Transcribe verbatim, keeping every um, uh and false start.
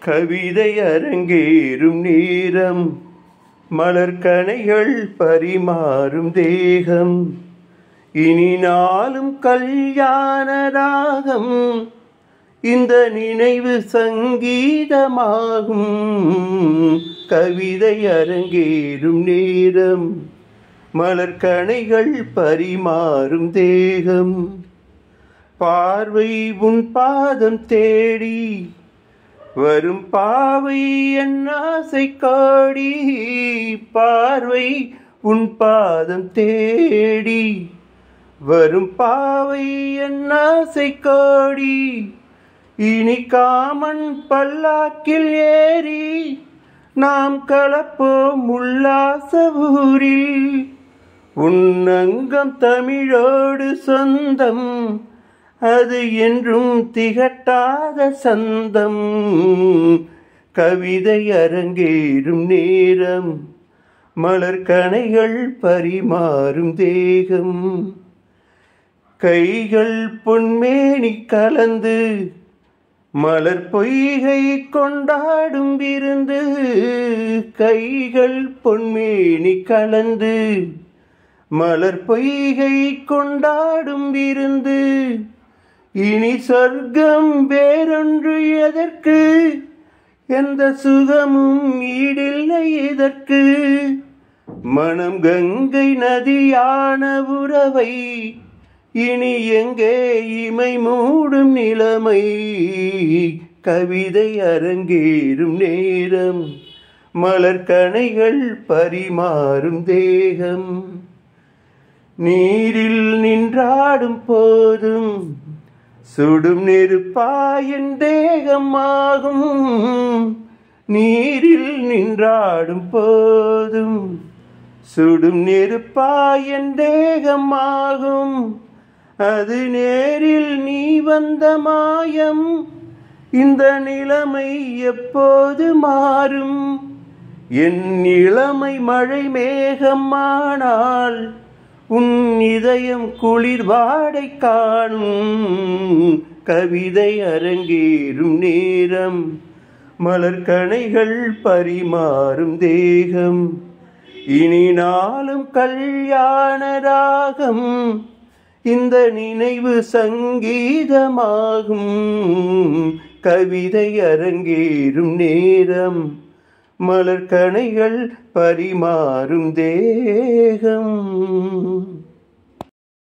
கவிதை அரங்கேறும் நேரம், மலர்கணைகள் பரிமாறும் தேகம், இனி நாளும் கல்யாண ராகம், இந்த நினைவு சங்கீதமாகும். கவிதை அரங்கேறும் நேரம், மலர்கணைகள் பரிமாறும் தேகம், பார்வை உன் பாதம் தேடி வரும் பாவை என் ஆசை காடி, பார்வை உன் பாதம் தேடி வரும் பாவை என் ஆசை காடி, இனி காமன் பல்லாக்கில் ஏறி நாம் கலப்போம் உல்லாச ஊரில். உன் அங்கம் தமிழோடு சொந்தம், அது என்றும் திகட்டாத சந்தம். கவிதை அரங்கேறும் நேரம், மலர்கணைகள் பரிமாறும் தேகம், கைகள் பொன்மேனி கலந்து மலர் பொய்கை கொண்டாடும் விருந்து, கைகள் பொன்மேனி கலந்து மலர் பொய்கை கொண்டாடும் விருந்து, இனி சொர்க்கம் வேறொன்று எதற்கு, எந்த சுகமும் ஈடில்லை இதற்கு. மனம் கங்கை நதியான உறவை இனி எங்கே இமை மூடும் நிலைமை. கவிதை அரங்கேறும் நேரம், மலர்கணைகள் பரிமாறும் தேகம், நீரில் நின்றாடும் போதும் சுடும் நெருப்பாயின் தேகமாகும். நீரில் நின்றாடும் போதும் சுடும் நெருப்பாயின் தேகமாகும். அது நேரில் நீ வந்த மாயம், இந்த நிலைமை எப்போது மாறும். என் இளமை மழை மேகமானால் உன் இதயம் குளிர் வாடை காணும். கவிதை அரங்கேறும் நேரம், மலர்கணைகள் பரிமாறும் தேகம், இனி நாளும் கல்யாண ராகம், இந்த நினைவு சங்கீதமாகும். கவிதை அரங்கேறும் நேரம், மலர்கணைகள் பரிமாறும் தேகம்.